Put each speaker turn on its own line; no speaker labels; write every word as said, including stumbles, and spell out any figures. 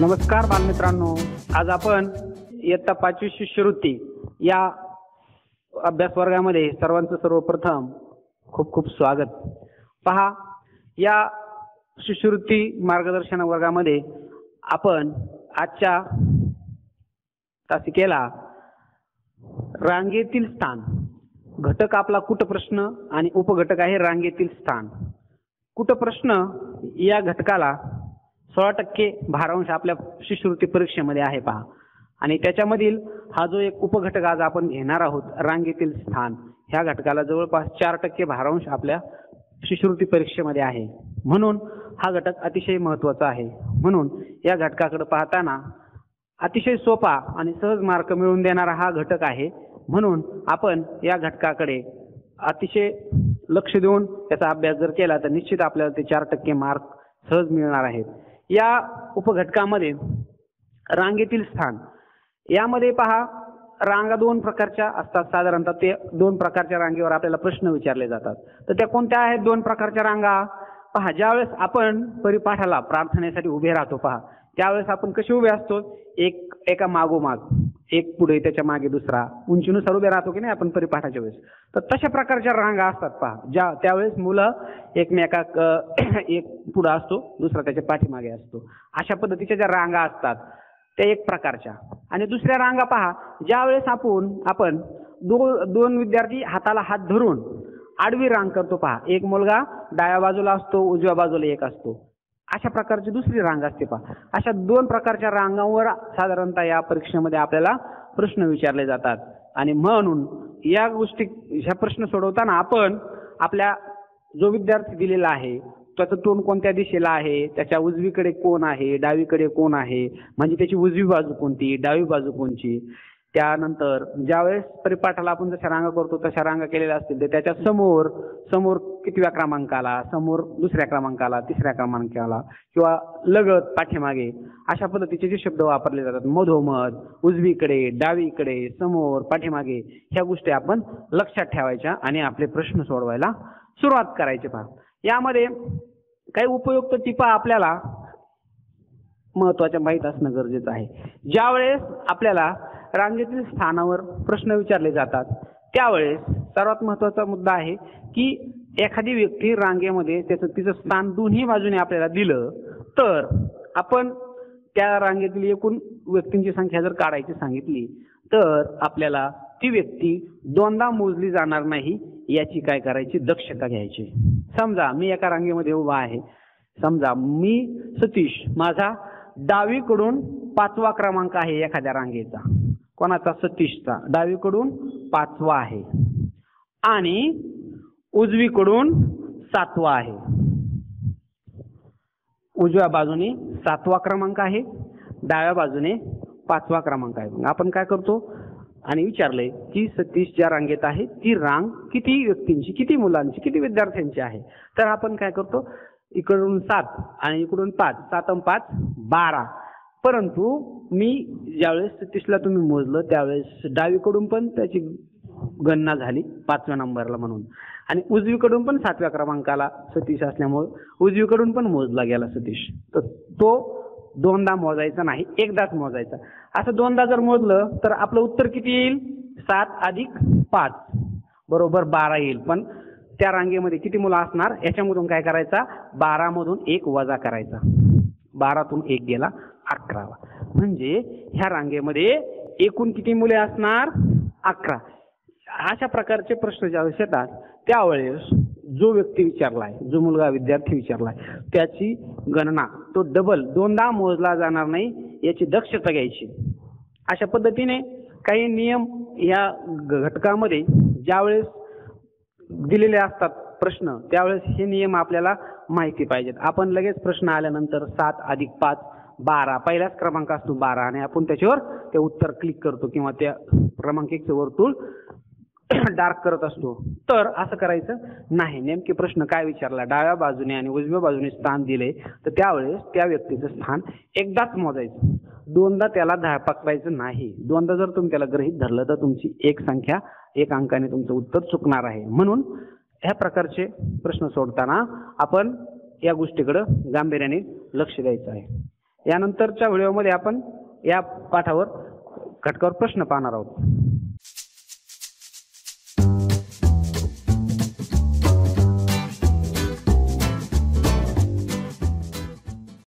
नमस्कार बालमित्रांनो, आज आपण इयत्ता पाचवी शिष्यवृत्ती या अभ्यास वर्गामध्ये सर्वांचं सर्वप्रथम खूप खूप स्वागत. पहा, या शिष्यवृत्ती मार्गदर्शन वर्गामध्ये आपण आजच्या तासिकेला रांगेतील स्थान, घटक आपला कुटप्रश्न आणि उपघटक आहे रांगेतील स्थान. कुटप्रश्न या घटकाला सोळा टक्के भारांश आपल्या शिष्यवृत्ती परीक्षेमध्ये आहे. पहा, आणि त्याच्यामधील हा जो एक उपघटक आज आपण घेणार आहोत रांगेतील स्थान, ह्या घटकाला जवळपास चार टक्के भारांश आपल्या शिष्यवृत्ती परीक्षेमध्ये आहे. म्हणून हा घटक अतिशय महत्त्वाचा आहे. म्हणून या घटकाकडे पाहताना अतिशय सोपा आणि सहज मार्क मिळवून देणारा हा घटक आहे. म्हणून आपण या घटकाकडे अतिशय लक्ष देऊन त्याचा अभ्यास जर केला तर निश्चित आपल्याला ते चार टक्के मार्क सहज मिळणार आहेत. या उपघटकामध्ये रांगेतील स्थान, यामध्ये पहा, रांगा दोन प्रकारच्या असतात. साधारणतः ते दोन प्रकारच्या रांगेवर आपल्याला प्रश्न विचारले जातात. तर त्या कोणत्या आहेत दोन प्रकारच्या रांगा? पहा, ज्यावेळेस आपण परिपाठाला प्रार्थनेसाठी उभे राहतो, पहा त्यावेळेस आपण कसे उभे असतो, एक एका मागोमाग एक, पुढे त्याच्या मागे दुसरा, उंचीनुसार उभे राहतो की नाही आपण परिपाठाच्या वेळेस. तर तशा प्रकारच्या रांगा असतात. पहा, ज्या त्यावेळेस मुलं एकमेका एक पुढे असतो, दुसरा त्याच्या पाठीमागे असतो. अशा पद्धतीच्या ज्या रांगा असतात त्या एक प्रकारच्या. आणि दुसऱ्या रांगा पहा, ज्यावेळेस आपण आपण दो दोन विद्यार्थी हाताला हात धरून आडवी रांग करतो. पहा, एक मुलगा डाव्या बाजूला असतो, उजव्या बाजूला एक असतो. अशा प्रकारची दुसरी रांग असते. पहा, अशा दोन प्रकारच्या रांगांवर साधारणतः या परीक्षेमध्ये आपल्याला प्रश्न विचारले जातात. आणि म्हणून या गोष्टी, ह्या प्रश्न सोडवताना आपण आपल्या जो विद्यार्थी दिलेला आहे त्याचं तोंड कोणत्या दिशेला आहे, त्याच्या उजवीकडे कोण आहे, डावीकडे कोण आहे, म्हणजे त्याची उजवी बाजू कोणती, डावी बाजू कोणची. त्यानंतर ज्यावेळेस परिपाठाला आपण जशा रांगा करतो तशा रांगा केलेल्या असतील तर त्याच्या समोर समोर कितव्या क्रमांकाला, समोर दुसऱ्या क्रमांकाला, तिसऱ्या क्रमांकाला, किंवा लगत, पाठीमागे, अशा पद्धतीचे जे शब्द वापरले जातात. मधोमध, उजवीकडे, डावीकडे, समोर, पाठीमागे, ह्या गोष्टी आपण लक्षात ठेवायच्या आणि आपले प्रश्न सोडवायला सुरुवात करायची. पहा, यामध्ये काही उपयुक्त टिपा आपल्याला महत्वाच्या माहीत असणं गरजेचं आहे. ज्यावेळेस आपल्याला रांगेतील स्थानावर प्रश्न विचारले जातात त्यावेळेस सर्वात महत्वाचा मुद्दा आहे की एखादी व्यक्ती रांगेमध्ये त्याचं तिचं स्थान दोन्ही बाजूने आपल्याला दिलं तर आपण त्या रांगेतील एकूण व्यक्तींची संख्या जर काढायची सांगितली तर आपल्याला ती व्यक्ती दोनदा मोजली जाणार नाही याची काय करायची, दक्षता घ्यायची. समजा मी एका रांगेमध्ये उभा आहे. समजा मी सतीश, माझा डावीकडून पाचवा क्रमांक आहे एखाद्या रांगेचा. कोणाचा? सतीशचा. डावीकडून पाचवा आहे आणि उजवीकडून सातवा आहे. उजव्या बाजूने सातवा क्रमांक आहे, डाव्या बाजूने पाचवा क्रमांक आहे. मग आपण काय करतो आणि विचारलंय की सतीश ज्या रांगेत आहे ती रांग किती व्यक्तींची, किती मुलांची, किती विद्यार्थ्यांची आहे. तर आपण काय करतो, इकडून सात आणि इकडून पाच, सात आणि पाच बारा. परंतु मी ज्यावेळेस सतीशला तुम्ही मोजलं त्यावेळेस डावीकडून पण त्याची गणना झाली पाचव्या नंबरला म्हणून, आणि उजवीकडून पण सातव्या क्रमांकाला सतीश असल्यामुळे उजवीकडून पण मोजला गेला सतीश. तर तो दोनदा मोजायचा नाही, एकदाच मोजायचा. असं दोनदा जर मोजलं तर आपलं उत्तर किती येईल? सात अधिक पाच बरोबर बारा येईल. पण त्या रांगेमध्ये किती मुलं असणार याच्यामधून काय करायचा, बारा मधून एक वजा करायचा. बारातून एक गेला, अकरावा. म्हणजे ह्या रांगेमध्ये एकूण किती मुले असणार? अकरा. अशा प्रकारचे प्रश्न ज्यावेळेस येतात त्यावेळेस जो व्यक्ती विचारलाय, जो मुलगा विद्यार्थी विचारलाय, त्याची गणना तो डबल दोनदा मोजला जाणार नाही याची दक्षता घ्यायची. अशा पद्धतीने काही नियम या घटकामध्ये ज्यावेळेस दिलेले असतात प्रश्न त्यावेळेस हे नियम आपल्याला माहिती पाहिजेत. आपण लगेच प्रश्न आल्यानंतर सात अधिक पाच बारा, पहिलाच क्रमांक असतो बारा, आणि आपण त्याच्यावर ते उत्तर क्लिक करतो किंवा त्या क्रमांक एकचं वर्तुळ डार्क करत असतो. तर असं करायचं नाही. नेमके प्रश्न काय विचारला, डाव्या बाजूने आणि उजव्या बाजूने स्थान दिले तर त्यावेळेस त्या व्यक्तीचं स्थान एकदाच मोजायचं, दोनदा त्याला धा पकडायचं नाही. दोनदा जर तुम्ही त्याला गृहीत धरलं तर तुमची एक संख्या एक अंकाने तुमचं उत्तर चुकणार आहे. म्हणून ह्या प्रकारचे प्रश्न सोडताना आपण या गोष्टीकडे गांभीर्याने लक्ष द्यायचं आहे. यानंतरच्या व्हिडिओमध्ये आपण या पाठावर घटकावर प्रश्न पाहणार आहोत.